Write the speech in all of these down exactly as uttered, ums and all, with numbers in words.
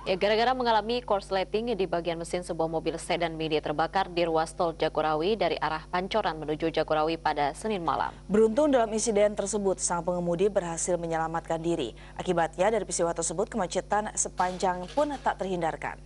Ya, gara-gara mengalami korsleting di bagian mesin sebuah mobil sedan mini terbakar di ruas tol Jagorawi dari arah Pancoran menuju Jagorawi pada Senin malam. Beruntung dalam insiden tersebut, sang pengemudi berhasil menyelamatkan diri. Akibatnya dari peristiwa tersebut, kemacetan sepanjang pun tak terhindarkan.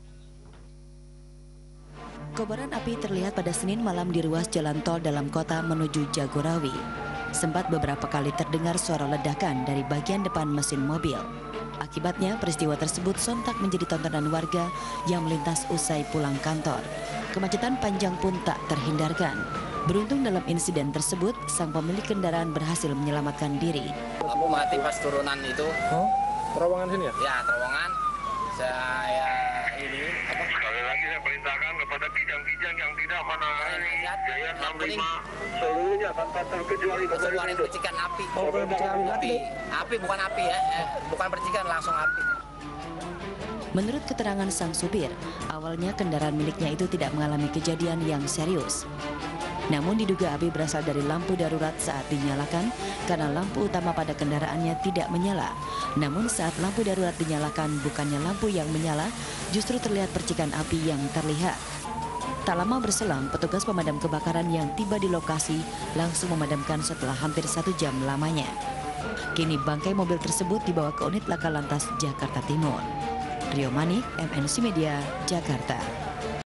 Kobaran api terlihat pada Senin malam di ruas jalan tol dalam kota menuju Jagorawi. Sempat beberapa kali terdengar suara ledakan dari bagian depan mesin mobil. Akibatnya peristiwa tersebut sontak menjadi tontonan warga yang melintas usai pulang kantor. Kemacetan panjang pun tak terhindarkan. Beruntung dalam insiden tersebut, sang pemilik kendaraan berhasil menyelamatkan diri. Aku mati pas turunan itu. Oh, terowongan sini ya? Ya, terowongan. Saya ini apa? Sekali lagi saya perintahkan kepada kijang-kijang yang tidak menangani Jaya enam puluh lima seluruhnya tanpa terkecuali keluarin percikan api. Oh, percikan api. Api bukan api ya, eh, bukan percikan, langsung api. Menurut keterangan sang supir, awalnya kendaraan miliknya itu tidak mengalami kejadian yang serius. Namun diduga api berasal dari lampu darurat saat dinyalakan karena lampu utama pada kendaraannya tidak menyala. Namun saat lampu darurat dinyalakan, bukannya lampu yang menyala, justru terlihat percikan api yang terlihat. Tak lama berselang, petugas pemadam kebakaran yang tiba di lokasi langsung memadamkan setelah hampir satu jam lamanya. Kini bangkai mobil tersebut dibawa ke unit Laka Lantas Jakarta Timur. Rio Manik, M N C Media, Jakarta.